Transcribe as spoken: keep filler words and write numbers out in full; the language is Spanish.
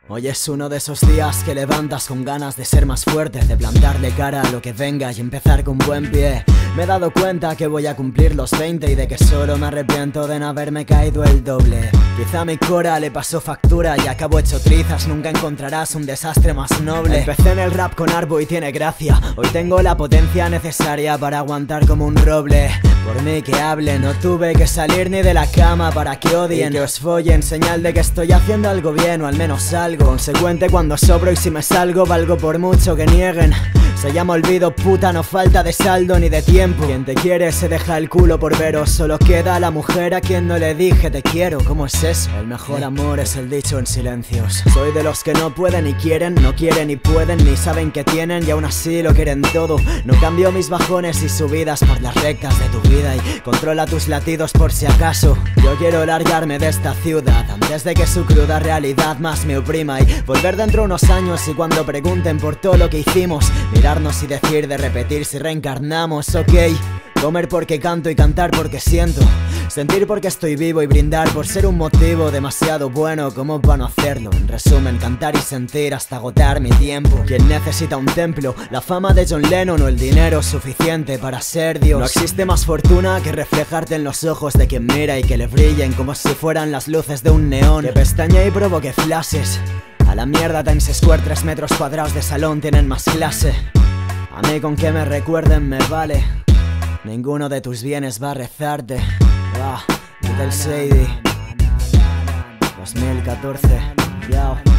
Hoy es uno de esos días que levantas con ganas de ser más fuerte, de plantarle cara a lo que venga y empezar con buen pie. Me he dado cuenta que voy a cumplir los veinte y de que solo me arrepiento de no haberme caído el doble. Quizá a mi cora le pasó factura y acabo hecho trizas, nunca encontrarás un desastre más noble. Empecé en el rap con Arbo y tiene gracia, hoy tengo la potencia necesaria para aguantar como un roble. Por mí que hable, no tuve que salir ni de la cama para que odien y que os follen, señal de que estoy haciendo algo bien o al menos algo. Consecuente cuando sobro y si me salgo valgo por mucho que nieguen. Se llama olvido, puta, no falta de saldo ni de tiempo. Quien te quiere se deja el culo por veros, solo queda la mujer a quien no le dije te quiero. ¿Cómo es eso? El mejor amor es el dicho en silencios. Soy de los que no pueden y quieren, no quieren y pueden, ni saben que tienen y aún así lo quieren todo. No cambio mis bajones y subidas por las rectas de tu vida y controla tus latidos por si acaso. Yo quiero largarme de esta ciudad antes de que su cruda realidad más me oprima y volver dentro unos años y cuando pregunten por todo lo que hicimos, mirar y decir de repetir si reencarnamos, ok. Comer porque canto y cantar porque siento, sentir porque estoy vivo y brindar por ser un motivo demasiado bueno como para no hacerlo. En resumen, cantar y sentir hasta agotar mi tiempo. Quien necesita un templo, la fama de John Lennon o el dinero suficiente para ser Dios. No existe más fortuna que reflejarte en los ojos de quien mira y que le brillen como si fueran las luces de un neón. Que pestañe y provoque flashes. A la mierda Times Square, tres metros cuadrados de salón tienen más clase. A mí con que me recuerden me vale. Ninguno de tus bienes va a rezarte. Ah, Little Sadie dos mil catorce, yao.